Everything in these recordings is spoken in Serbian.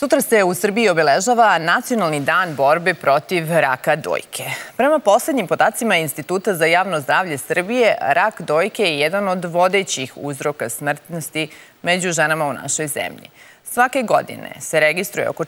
Sutra se u Srbiji obeležava Nacionalni dan borbe protiv raka dojke. Prema poslednjim podacima Instituta za javno zdravlje Srbije, rak dojke je jedan od vodećih uzroka smrtnosti među ženama u našoj zemlji. Svake godine se registruje oko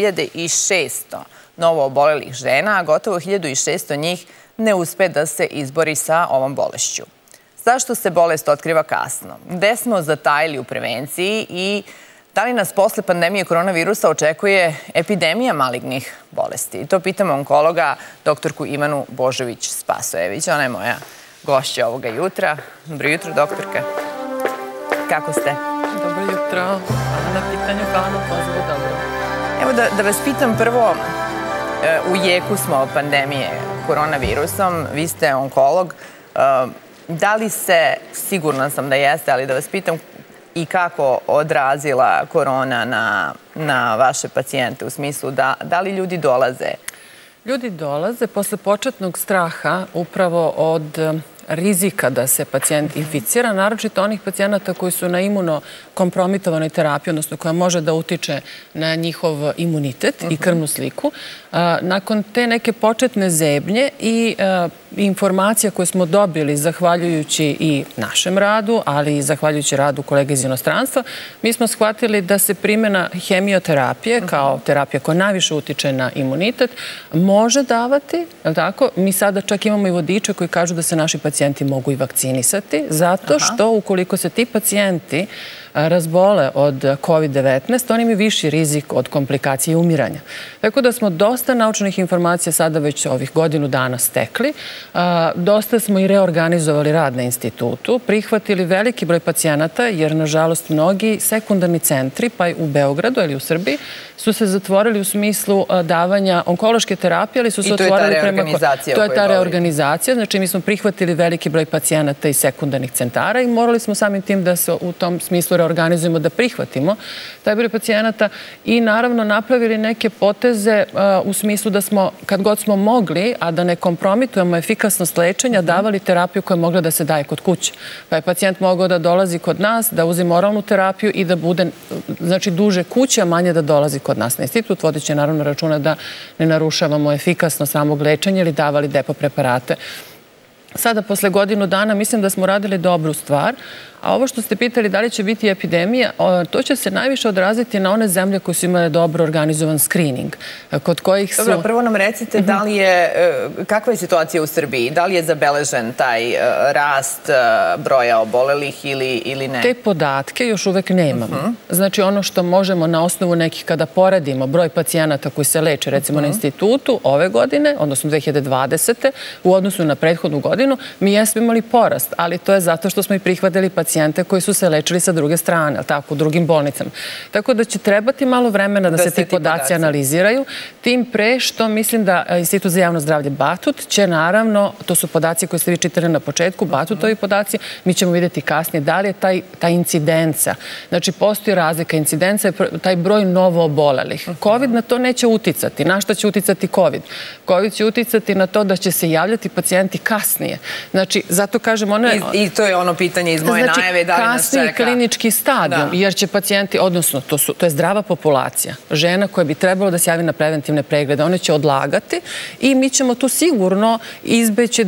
4600 novo obolelih žena, a gotovo 1600 njih ne uspe da se izbori sa ovom bolešću. Zašto se bolest otkriva kasno? Gde smo zatajili u prevenciji i da li nas posle pandemije koronavirusa očekuje epidemija malignih bolesti? To pitamo onkologa, doktorku Ivanu Božović-Spasojević. Ona je moja gošća ovoga jutra. Dobro jutro, doktorka. Kako ste? Dobro jutro. Hvala na pitanju, hvala na pozivu, dobro. Evo da vas pitam prvo, u jeku smo pandemije koronavirusom, vi ste onkolog. Da li se, sigurna sam da jeste, ali da vas pitam i kako odrazila korona na vaše pacijente, u smislu da li ljudi dolaze? Ljudi dolaze posle početnog straha upravo od rizika da se pacijent inficira, naročito onih pacijenata koji su na imunokompromitovanoj terapiji, odnosno koja može da utiče na njihov imunitet i krvnu sliku. Nakon te neke početne zebnje i informacija koje smo dobili zahvaljujući i našem radu, ali i zahvaljujući radu kolega iz inostranstva, mi smo shvatili da se primjena hemioterapije kao terapija koja najviše utiče na imunitet može davati, je li tako? Mi sada čak imamo i vodiče koji kažu da se naši pacijenti mogu i vakcinisati, zato što ukoliko se ti pacijenti razbole od COVID-19, oni imaju viši rizik od komplikacije i umiranja. Tako da smo dosta naučnih informacija sada već ovih godinu dana stekli. Dosta smo i reorganizovali rad na institutu, prihvatili veliki broj pacijenata, jer nažalost mnogi sekundarni centri, pa i u Beogradu ili u Srbiji, su se zatvorili u smislu davanja onkološke terapije, ali su se otvorili prema... To je ta reorganizacija. Znači, mi smo prihvatili veliki broj pacijenata iz sekundarnih centara i morali smo samim tim da se u tom smislu reorganizujemo, da prihvatimo taj broj pacijenata i naravno napravili neke poteze u smislu da smo, kad god smo mogli, a da ne kompromitujemo efikasnost lečenja, davali terapiju koja je mogla da se daje kod kuće. Pa je pacijent mogao da dolazi kod nas, da uzima oralnu terapiju i da bude, znači, duže kuće, a manje da dolazi kod nas na institut, vodeći naravno računa da ne narušavamo efikasnost samog lečenja ili davali depo preparate. Sada, posle godinu dana, mislim da smo radili dobru stvar, a ovo što ste pitali da li će biti epidemija, to će se najviše odraziti na one zemlje koje su imale dobro organizovan screening, kod kojih su... Dobro, prvo nam recite da li je, kakva je situacija u Srbiji? Da li je zabeležen taj rast broja obolelih ili ne? Te podatke još uvek nemamo. Znači, ono što možemo na osnovu nekih, kada poredimo broj pacijenata koji se leče, recimo na institutu ove godine, odnosno 2020. u odnosu na prethodnu godinu, mi jesmo imali porast, ali to je zato što smo i prihvatili pacijente koji su se lečili sa druge strane, tako, u drugim bolnicama. Tako da će trebati malo vremena da se ti podaci analiziraju, tim pre što mislim da Institut za javno zdravlje Batut će naravno, to su podaci koje ste vi čitali na početku, Batutovi podaci, mi ćemo vidjeti kasnije da li je ta incidenca. Znači, postoji razlika. Incidenca je taj broj novo obolelih. COVID na to neće uticati. Na šta će uticati COVID? COVID će uticati na to da će se javljati pacijenti kasnije. Znači, zato kažem... I to je ono pitanje iz moje najave, da li nas čeka? Kasniji klinički stadijum, jer će pacijenti, odnosno, to je zdrava populacija, žena koja bi trebalo da se javi na preventivne preglede, one će odlagati i mi ćemo tu sigurno izbeći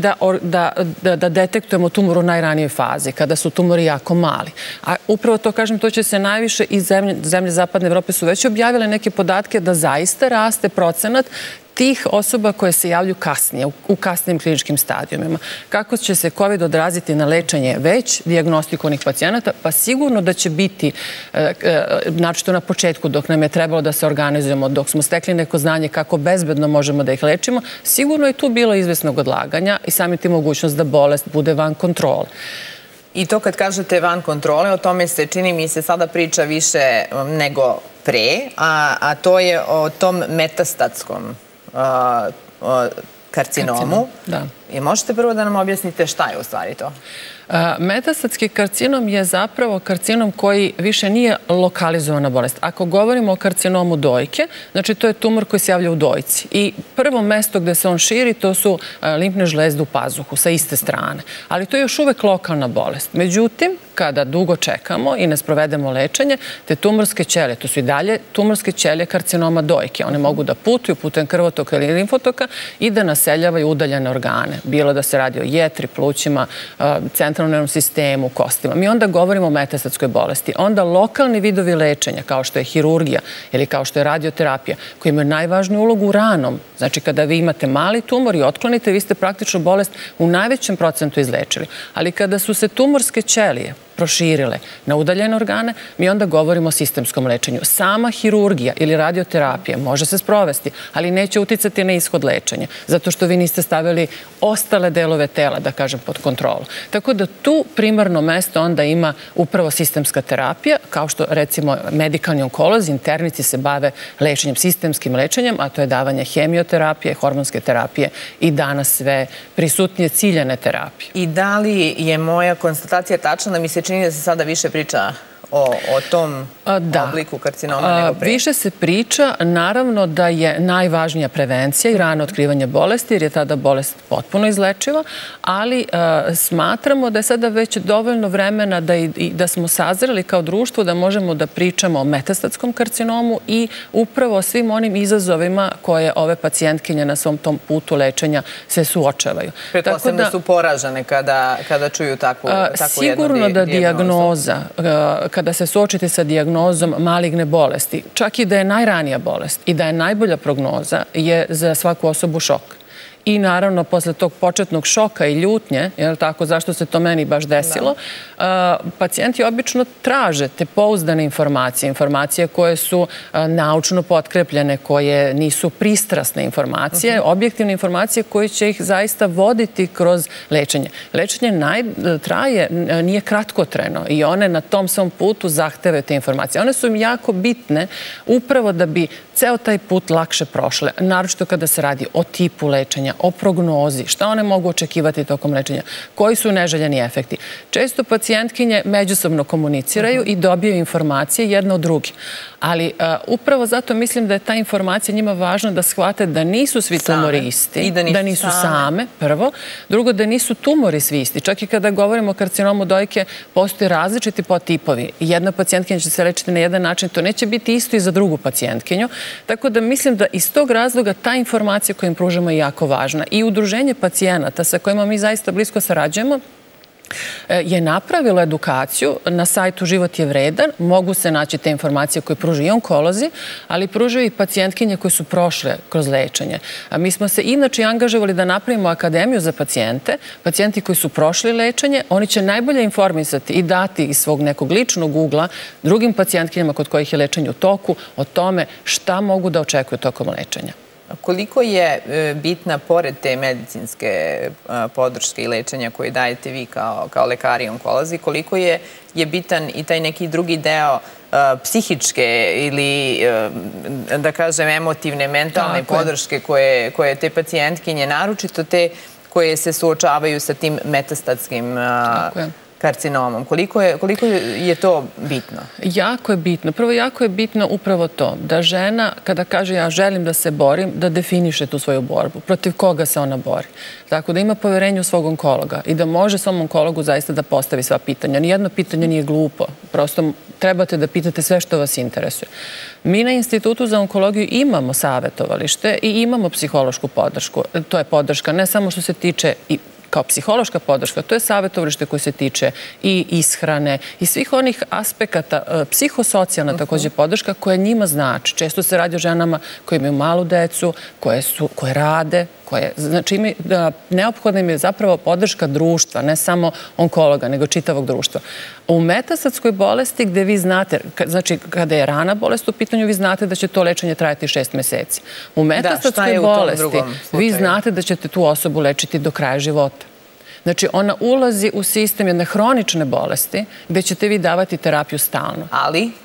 da detektujemo tumor u najranijoj fazi, kada su tumori jako mali. A upravo to, kažem, to će se najviše, i zemlje Zapadne Evrope su već objavile neke podatke da zaista raste procenat tih osoba koje se javljaju kasnije, u kasnijim kliničkim stadijumima. Kako će se COVID odraziti na lečenje već dijagnostikovanih pacijenata? Pa sigurno da će biti, naročito na početku, dok nam je trebalo da se organizujemo, dok smo stekli neko znanje kako bezbedno možemo da ih lečimo, sigurno je tu bilo izvesnog odlaganja i samim tim mogućnost da bolest bude van kontrole. I to kad kažete van kontrole, o tome se, čini mi se, sada priča više nego pre, a to je o tom metastatskom karcinomu. I možete prvo da nam objasnite šta je u stvari to? Metastatski karcinom je zapravo karcinom koji više nije lokalizovana bolest. Ako govorimo o karcinomu dojke, znači to je tumor koji se javlja u dojci. I prvo mesto gde se on širi, to su limfne žlezde u pazuhu sa iste strane. Ali to je još uvek lokalna bolest. Međutim, kada dugo čekamo i ne sprovedemo lečenje, te tumorske ćelije, to su i dalje tumorske ćelije karcinoma dojke. One mogu da putuju putem krvotoka ili limfotoka i da naseljavaju udaljene organe. Bilo da se radi o jetri, plućima, centralnom nervnom sistemu, kostima. Mi onda govorimo o metastatskoj bolesti. Onda lokalni vidovi lečenja, kao što je hirurgija ili kao što je radioterapija, koji imaju najvažniju ulogu u ranom. Znači, kada vi imate mali tumor i otklonite, vi ste praktično bolest u najvećem procentu izlečili. Ali kada su se tumorske ćelije proširile na udaljene organe, mi onda govorimo o sistemskom lečenju. Sama hirurgija ili radioterapija može se sprovesti, ali neće uticati na ishod lečenja, zato što vi niste stavili ostale delove tela, da kažem, pod kontrolu. Tako da tu primarno mesto onda ima upravo sistemska terapija, kao što recimo medikalni onkolozi, internici se bave lečenjem, sistemskim lečenjem, a to je davanje hemioterapije, hormonske terapije i danas sve prisutnije ciljane terapije. I da li je moja konstatacija tačna da mi se čini da se sada više priča o tom obliku karcinoma nego pre? Više se priča, naravno da je najvažnija prevencija i rano otkrivanje bolesti, jer je tada bolest potpuno izlečiva, ali smatramo da je sada već dovoljno vremena da smo sazreli kao društvo da možemo da pričamo o metastatskom karcinomu i upravo o svim onim izazovima koje ove pacijentkinje na svom tom putu lečenja se suočavaju. Pretpostavljam da su poražene kada čuju takvu jednu dijagnozu. Sigurno da dijagnoza, kada se suočite sa dijagnozom maligne bolesti, čak i da je najranija bolest i da je najbolja prognoza, je za svaku osobu šok. I naravno, posle tog početnog šoka i ljutnje, zašto se to meni baš desilo, pacijenti obično traže te pouzdane informacije, informacije koje su naučno potkrepljene, koje nisu pristrasne informacije, objektivne informacije koje će ih zaista voditi kroz lečenje. Lečenje nije kratkotrajno i one na tom svom putu zahtevaju te informacije. One su im jako bitne upravo da bi ceo taj put lakše prošle, naročito kada se radi o tipu lečenja, o prognozi, šta one mogu očekivati tokom lečenja, koji su neželjeni efekti. Često pacijentkinje međusobno komuniciraju i dobiju informacije jedna od druge. Ali upravo zato mislim da je ta informacija njima važna da shvate da nisu svi tumori isti, da nisu same, prvo. Drugo, da nisu tumori svi isti. Čak i kada govorimo o karcinomu dojke, postoje različiti podtipovi. Jedna pacijentkinja će se lečiti na jedan način, to neće biti isto i za drugu pacijentkinju. Tako da mislim da iz tog razloga ta informacija koju im pružamo je jako važna. I udruženje pacijenata sa kojima mi zaista blisko sarađujemo je napravilo edukaciju na sajtu Život je vredan. Mogu se naći te informacije koje pružaju i onkolozi, ali pružaju i pacijentkinje koje su prošle kroz lečenje. Mi smo se inače angažovali da napravimo akademiju za pacijente. Pacijenti koji su prošli lečenje, oni će najbolje informisati i dati iz svog nekog ličnog ugla drugim pacijentkinjama kod kojih je lečenje u toku o tome šta mogu da očekuju tokom lečenja. Koliko je bitna, pored te medicinske podrške i lečenja koje dajete vi kao lekari i onkolozi, koliko je bitan i taj neki drugi deo psihičke ili, da kažem, emotivne, mentalne podrške koje te pacijentkinje, naročito te koje se suočavaju sa tim metastatskim karcinomom. Koliko je to bitno? Jako je bitno. Prvo, jako je bitno upravo to da žena, kada kaže ja želim da se borim, da definiše tu svoju borbu. Protiv koga se ona bori. Tako da ima poverenje u svog onkologa i da može svom onkologu zaista da postavi sva pitanja. Nijedno pitanje nije glupo. Prosto trebate da pitate sve što vas interesuje. Mi na Institutu za onkologiju imamo savjetovalište i imamo psihološku podršku. To je podrška ne samo što se tiče i kao psihološka podrška, to je savjetovalište koje se tiče i ishrane i svih onih aspekata, psihosocijalna također podrška koja njima znači. Često se radi o ženama koje imaju malu decu, koje rade, znači neophodna im je zapravo podrška društva, ne samo onkologa, nego čitavog društva. U metastatskoj bolesti gde vi znate, znači kada je rana bolest u pitanju, vi znate da će to lečenje trajati 6 meseci. U metastatskoj bolesti vi znate da ćete tu osobu lečiti do kraja života. Znači, ona ulazi u sistem jedne hronične bolesti gde ćete vi davati terapiju stalno.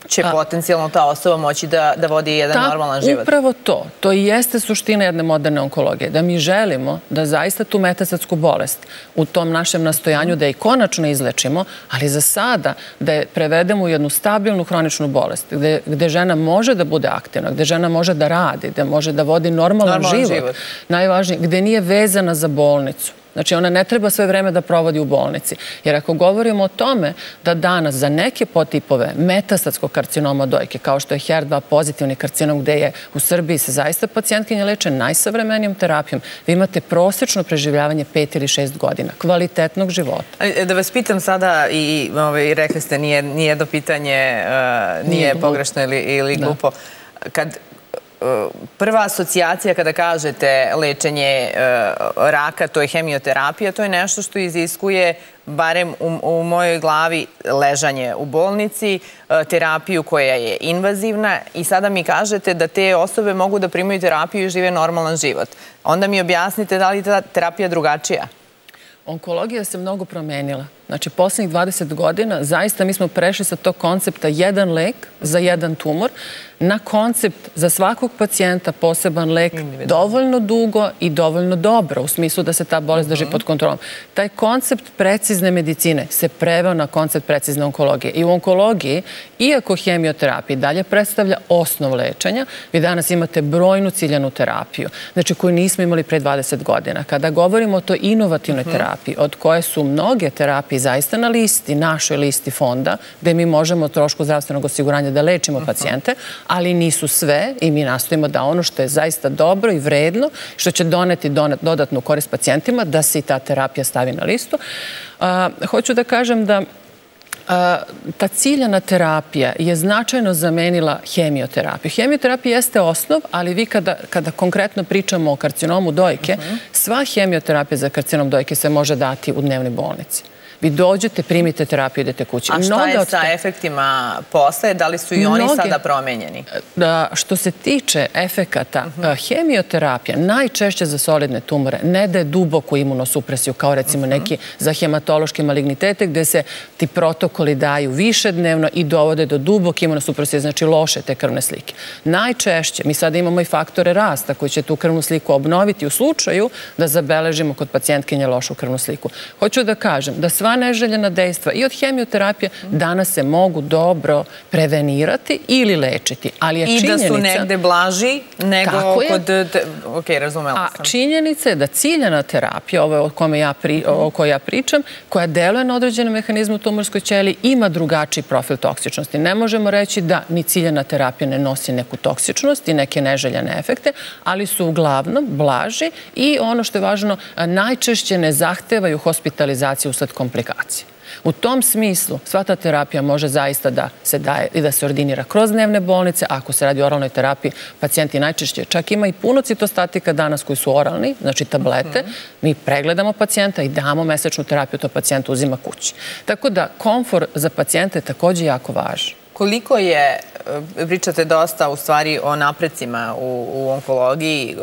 će potencijalno ta osoba moći da vodi jedan normalan život. Upravo to. To i jeste suština jedne moderne onkologije. Da mi želimo da zaista tu metastatsku bolest u tom našem nastojanju da je konačno izlečimo, ali za sada da je prevedemo u jednu stabilnu hroničnu bolest, gde žena može da bude aktivna, gde žena može da radi, gde može da vodi normalan život. Najvažnije, gde nije vezana za bolnicu. Znači, ona ne treba sve vreme da provodi u bolnici. Jer ako govorimo o tome da danas za neke podtipove metastatskog karcinoma dojke, kao što je HER2 pozitivni karcinom, gde je u Srbiji se zaista pacijentkinje leče najsavremenijom terapijom, vi imate prosečno preživljavanje 5 ili 6 godina kvalitetnog života. Da vas pitam sada, i rekli ste, nije jedno pitanje, nije pogrešno ili glupo. Kad prva asocijacija kada kažete lečenje raka, to je hemioterapija, to je nešto što iziskuje, barem u mojoj glavi, ležanje u bolnici, terapiju koja je invazivna i sada mi kažete da te osobe mogu da primaju terapiju i žive normalan život. Onda mi objasnite da li je ta terapija drugačija? Onkologija se mnogo promenila. Znači, poslednjih 20 godina zaista mi smo prešli sa tog koncepta jedan lek za jedan tumor na koncept za svakog pacijenta poseban lek dovoljno dugo i dovoljno dobro, u smislu da se ta bolest drži pod kontrolom. Taj koncept precizne medicine se preveo na koncept precizne onkologije. I u onkologiji, iako hemioterapija dalje predstavlja osnov lečenja, vi danas imate brojnu ciljanu terapiju, znači koju nismo imali pre 20 godina. Kada govorimo o toj inovativnoj terapiji, od koje su mnoge terapije zaista na listi, našoj listi fonda, gde mi možemo o trošku zdravstvenog osiguranja da lečimo pacijente, ali nisu sve i mi nastojimo da ono što je zaista dobro i vredno, što će doneti dodatnu korist pacijentima, da se i ta terapija stavi na listu. Hoću da kažem da ta ciljana terapija je značajno zamenila hemioterapiju. Hemioterapija jeste osnov, ali vi kada konkretno pričamo o karcinomu dojke, sva hemioterapija za karcinom dojke se može dati u dnevnoj bolnici. Vi dođete, primite terapiju, idete kući. A šta je sa efektima posle? Da li su i oni sada promenjeni? Što se tiče efekata, hemioterapija najčešće za solidne tumore ne daje duboku imunosupresiju, kao recimo neki za hematološke malignitete, gde se ti protokoli daju više dnevno i dovode do duboke imunosupresije, znači loše te krvne slike. Najčešće, mi sada imamo i faktore rasta koji će tu krvnu sliku obnoviti u slučaju da zabeležimo kod pacijentkinje lošu krvnu sliku. Hoću da kažem da sva neželjena dejstva i od hemioterapije danas se mogu dobro prevenirati ili lečiti. Ali je činjenica... I da su negde blaži nego kod... Ok, razumela sam. A činjenica je da ciljana terapija, ovo o kojoj ja pričam, koja deluje na određenom mehanizmu tumorskoj ćeliji, ima drugačiji profil toksičnosti. Ne možemo reći da ni ciljana terapija ne nosi neku toksičnost i neke neželjene efekte, ali su uglavnom blaži i ono što je važno, najčešće ne zahtevaju hospitalizaciju usled komplikacije. U tom smislu sva ta terapija može zaista da se daje i da se ordinira kroz dnevne bolnice. Ako se radi o oralnoj terapiji, pacijenti najčešće čak ima i puno citostatika danas koji su oralni, znači tablete. Mi pregledamo pacijenta i damo mesečnu terapiju, to pacijent uzima kući. Tako da komfor za pacijente je također jako važan. Koliko je, pričate dosta u stvari o naprecima u onkologiji,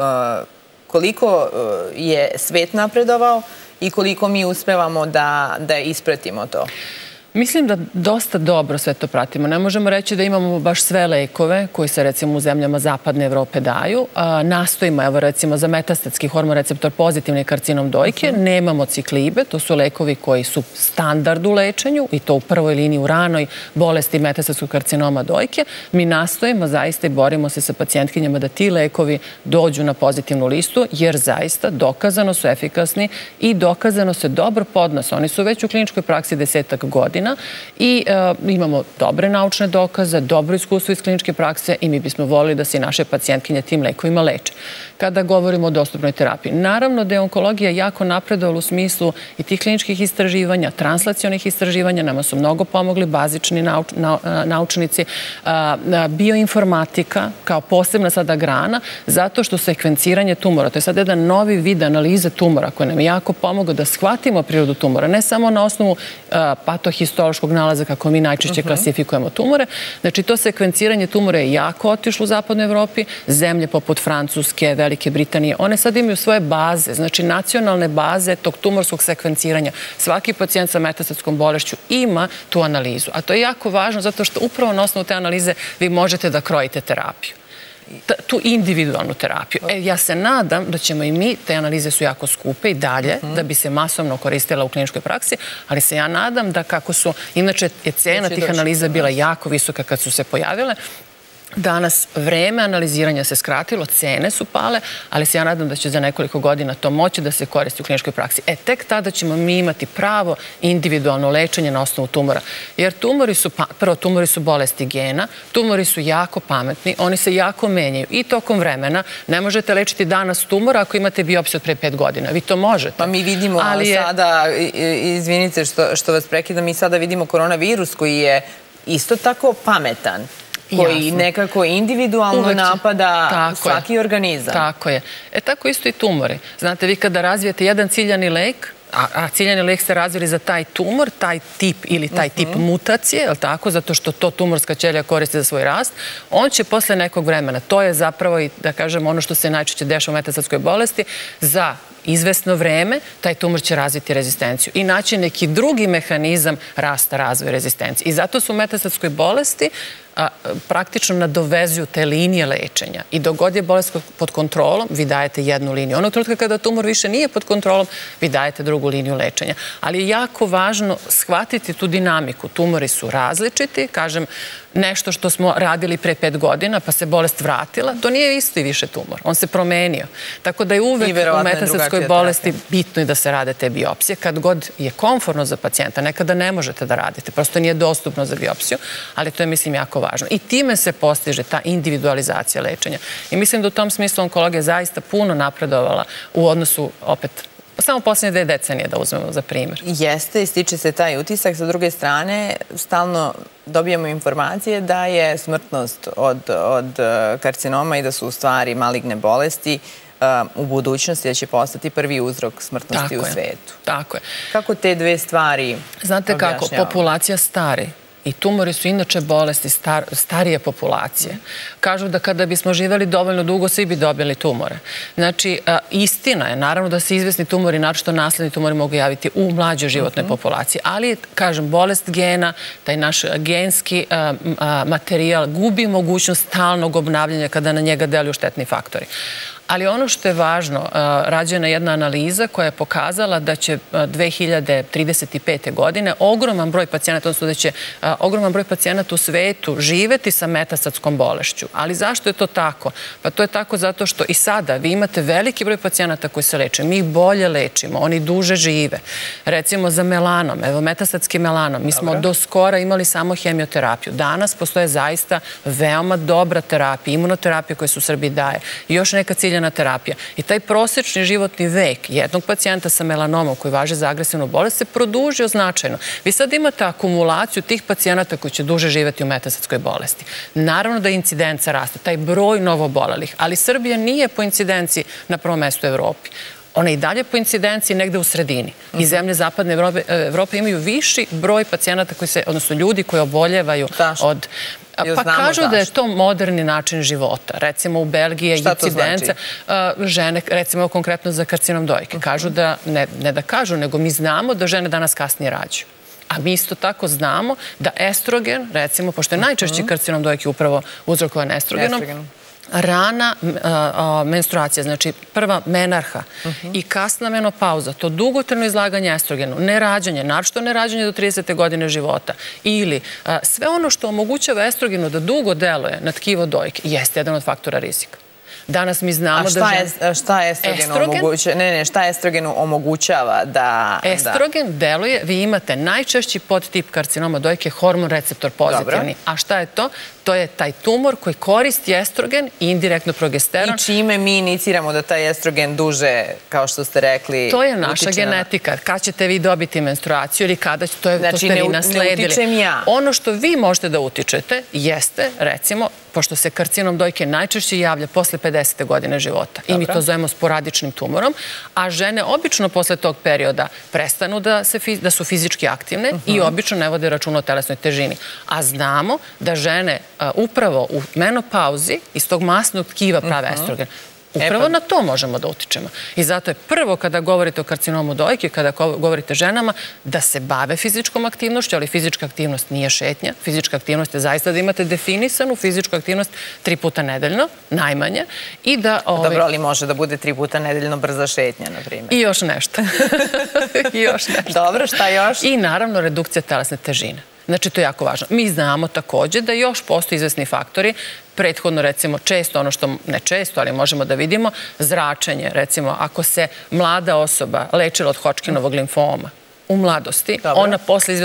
koliko je svet napredovao i koliko mi uspevamo da ispratimo to? Mislim da dosta dobro sve to pratimo. Ne možemo reći da imamo baš sve lekove koji se recimo u zemljama zapadne Evrope daju. Nastojimo, evo recimo za metastatski hormonreceptor pozitivni karcinom dojke, nemamo ciklibe, to su lekovi koji su standard u lečenju i to u prvoj liniji u ranoj bolesti metastatskog karcinoma dojke. Mi nastojimo zaista i borimo se sa pacijentkinjama da ti lekovi dođu na pozitivnu listu, jer zaista dokazano su efikasni i dokazano se dobro podnose. Oni su već u kliničkoj praksi 10 godina i imamo dobre naučne dokaze, dobro iskustvo iz kliničke prakse i mi bismo volili da se i naše pacijentkinje tim lekovima leče. Kada govorimo o dostupnoj terapiji, naravno da je onkologija jako napredovala u smislu i tih kliničkih istraživanja, translacionih istraživanja, nama su mnogo pomogli bazični naučnici, bioinformatika kao posebna sada grana, zato što sekvenciranje tumora, to je sad jedan novi vid analize tumora koji nam je jako pomogao da shvatimo prirodu tumora, ne samo na osnovu patohistologije, histološkog nalaza kako mi najčešće klasifikujemo tumore. Znači, to sekvenciranje tumora je jako otišlo u zapadnoj Evropi. Zemlje poput Francuske, Velike Britanije, one sad imaju svoje baze, znači nacionalne baze tog tumorskog sekvenciranja. Svaki pacijent sa metastatskom bolešću ima tu analizu. A to je jako važno zato što upravo na osnovu te analize vi možete da krojite terapiju. Tu individualnu terapiju. Ja se nadam da ćemo i mi, te analize su jako skupe i dalje, da bi se masovno koristila u kliničkoj praksi, ali se ja nadam da kako su, inače je cena tih analiza bila jako visoka kad su se pojavile. Danas vreme analiziranja se skratilo, cene su pale, ali se ja nadam da će za nekoliko godina to moći da se koristi u kliničkoj praksi. Tek tada ćemo mi imati pravo individualno lečenje na osnovu tumora. Jer tumori su bolesti gena, tumori su jako pametni, oni se jako menjaju i tokom vremena. Ne možete lečiti danas tumor ako imate biopsiju od pre 5 godina. Vi to možete. Pa mi vidimo sada, izvinite što vas prekidam, mi sada vidimo koronavirus koji je isto tako pametan, koji nekako individualno napada svaki organizam. Tako je. Tako isto i tumori. Znate, vi kada razvijete jedan ciljani lek, a ciljani lek ste razvili za taj tumor, taj tip ili taj tip mutacije, je li tako, zato što to tumorska ćelija koristi za svoj rast, on će posle nekog vremena, to je zapravo i, da kažem, ono što se najčešće dešava u metastatskoj bolesti, za izvesno vreme, taj tumor će razviti rezistenciju i naći neki drugi mehanizam rasta, razvoja rezistencije. I zato su u metastatskoj bolesti praktično nadovezuju te linije lečenja. I dok god je bolest pod kontrolom, vi dajete jednu liniju. Onog trenutka kada tumor više nije pod kontrolom, vi dajete drugu liniju lečenja. Ali je jako važno shvatiti tu dinamiku. Tumori su različiti, kažem, nešto što smo radili pre 5 godina, pa se bolest vratila, to nije isti više tumor. On se promenio. Tako da je uvek u metastatskoj bolesti bitno i da se rade te biopsije. Kad god je komfortno za pacijenta, nekada ne možete da radite, prosto nije dostupno za biopsiju, ali to je, mislim, jako važno. I time se postiže ta individualizacija lečenja. I mislim da u tom smislu onkologija zaista puno napredovala u odnosu, opet, samo posljednje 2 decenije da uzmemo za primjer. Jeste, stiče se taj utisak. Sa druge strane, stalno dobijamo informacije da je smrtnost od karcinoma i da su u stvari maligne bolesti u budućnosti da će postati prvi uzrok smrtnosti u svetu. Tako je. Kako te dve stvari objašnjavamo? Znate kako, populacija stari. I tumori su inače bolesti starije populacije. Kažu da kada bismo živeli dovoljno dugo, svi bi dobili tumore. Znači, istina je, naravno da se izvesni tumori, naročito nasledni tumori, mogu javiti u mlađoj životnoj populaciji. Ali, kažem, bolest gena, taj naš genski materijal gubi mogućnost stalnog obnavljanja kada na njega deluju štetni faktori. Ali ono što je važno, rađena je jedna analiza koja je pokazala da će 2035. godine ogroman broj pacijenata, odnosno da će ogroman broj pacijenata u svetu živeti sa metastatskom bolešću. Ali zašto je to tako? Pa to je tako zato što i sada vi imate veliki broj pacijenata koji se leče. Mi ih bolje lečimo, oni duže žive. Recimo za melanom, evo metastatski melanom, mi smo do skora imali samo hemioterapiju. Danas postoje zaista veoma dobra terapija, imunoterapija koja se u Srbiji daje. I još neka ciljana terapija. I taj prosečni životni vek jednog pacijenta sa melanomom koji važe za agresivnu bolest se produžio značajno. Vi sad imate akumulaciju tih pacijenata koji će duže živeti u metastatskoj bolesti. Naravno da incidenca raste, taj broj novobolelih, ali Srbija nije po incidenciji na prvom mestu u Evropi. Ona je i dalje po incidenciji negde u sredini. I zemlje zapadne Evrope imaju viši broj pacijenata koji se, odnosno ljudi koji oboljevaju od... Pa kažu da je to moderni način života. Recimo u Belgiji je incidenca žene, recimo konkretno za karcinom dojke. Kažu da, ne da kažu, nego mi znamo da žene danas kasnije rađaju. A mi isto tako znamo da estrogen, recimo, pošto je najčešći karcinom dojke upravo uzrokovan estrogenom, rana menstruacija, znači prva menarha i kasna menopauza, to dugotrajno izlaganje estrogenu, nerađanje, naročito nerađanje do 30. godine života ili sve ono što omogućava estrogenu da dugo deluje na tkivo dojke jeste jedan od faktora rizika. Danas mi znamo da... Šta estrogenu omogućava da... Estrogen deluje, vi imate najčešći podtip karcinoma dojke, hormon receptor pozitivni. A šta je to? To je taj tumor koji koristi estrogen i indirektno progesteron. I čime mi iniciramo da taj estrogen duže, kao što ste rekli... To je naša genetika. Kad ćete vi dobiti menstruaciju ili kada ćete, to ste vi nasledili. Ne utičem ja. Ono što vi možete da utičete jeste, recimo, pošto se karcinom dojke najčešće javlja posle 50. godine života. I mi to zovemo sporadičnim tumorom, a žene obično posle tog perioda prestanu da su fizički aktivne i obično ne vode računa o telesnoj težini. A znamo da žene upravo u menopauzi iz tog masnog tkiva prave estrogen. Upravo na to možemo da utičemo. I zato je prvo kada govorite o karcinomu dojke, kada govorite ženama, da se bave fizičkom aktivnošću, ali fizička aktivnost nije šetnja. Fizička aktivnost je zaista da imate definisanu fizičku aktivnost 3 puta nedeljno, najmanje. Dobro, ali može da bude 3 puta nedeljno brza šetnja, na primjer. I još nešto. Dobro, šta još? I naravno redukcija telesne težine. Znači, to je jako važno. Mi znamo također da još postoji izvesni faktori, prethodno, recimo, često, ono što ne često, ali možemo da vidimo, zračenje. Recimo, ako se mlada osoba lečila od Hodgkinovog limfoma u mladosti, ona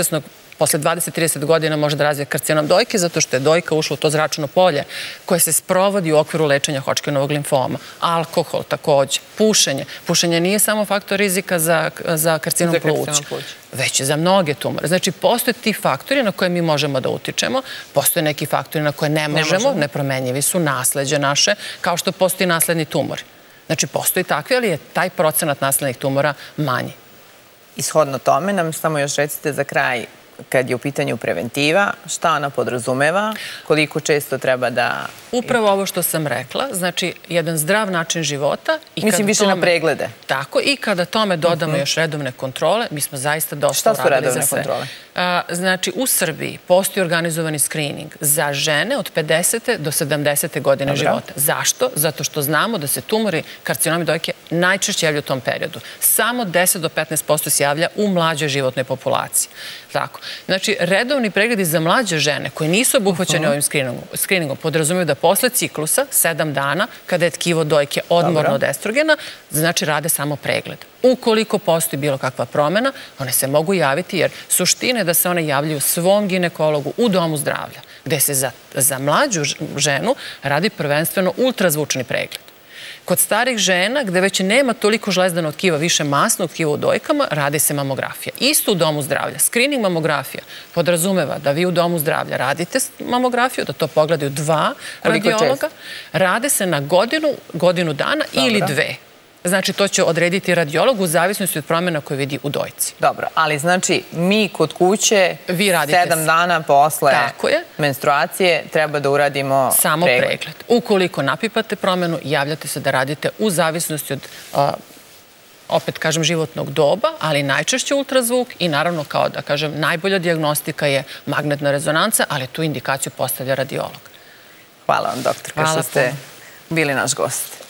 posle 20-30 godina može da razvije karcinom dojke, zato što je dojka ušla u to zračno polje koje se sprovodi u okviru lečenja Hodgkinovog limfoma. Alkohol također, pušenje. Pušenje nije samo faktor rizika za karcinom pluća, već i za mnoge tumore. Znači, postoje ti faktori na koje mi možemo da utičemo, postoje neki faktori na koje ne možemo, nepromenjivi su, nasleđe naše, kao što postoji nasledni tumor. Znači, postoji takvi, ali je taj procenat naslednih tumora manji. Ishodno tome nam samo još recite za kraj, kad je u pitanju preventiva, šta ona podrazumeva, koliko često treba da... Upravo ovo što sam rekla, znači jedan zdrav način života. Mislim, više na preglede. Tako, i kada tome dodamo još redovne kontrole, mi smo zaista dosta uradili za sve. Šta su redovne kontrole? Znači, u Srbiji postoji organizovani screening za žene od 50. do 70. godine života. Zašto? Zato što znamo da se tumori karcinomi dojke najčešće javljaju u tom periodu. Samo 10 do 15% se javlja u mlađoj životnoj populaciji. Tako. Znači, redovni pregledi za mlađe žene koji nisu obuhvaćeni ovim screeningom podrazumiju da posle ciklusa, 7 dana, kada je tkivo dojke odmorno od estrogena, znači rade samo pregled. Ukoliko postoji bilo kakva promjena, one se mogu javiti, jer suština je da se one javljaju svom ginekologu u domu zdravlja, gde se za mlađu ženu radi prvenstveno ultrazvučni pregled. Kod starih žena, gde već nema toliko žlezdanog tkiva, više masnog tkiva u dojkama, radi se mamografija. Isto u domu zdravlja. Screening mamografija podrazumeva da vi u domu zdravlja radite mamografiju, da to pogledaju 2 radiologa. Rade se na godinu dana ili 2. Znači, to će odrediti radiolog u zavisnosti od promjena koje vidi u dojci. Dobro, ali znači mi kod kuće 7 dana posle menstruacije treba da uradimo samo pregled. Ukoliko napipate promjenu, javljate se da radite u zavisnosti od, opet kažem, životnog doba, ali najčešće ultrazvuk i naravno, kao da kažem, najbolja dijagnostika je magnetna rezonanca, ali tu indikaciju postavlja radiolog. Hvala vam, doktorka, što ste bili naš gost.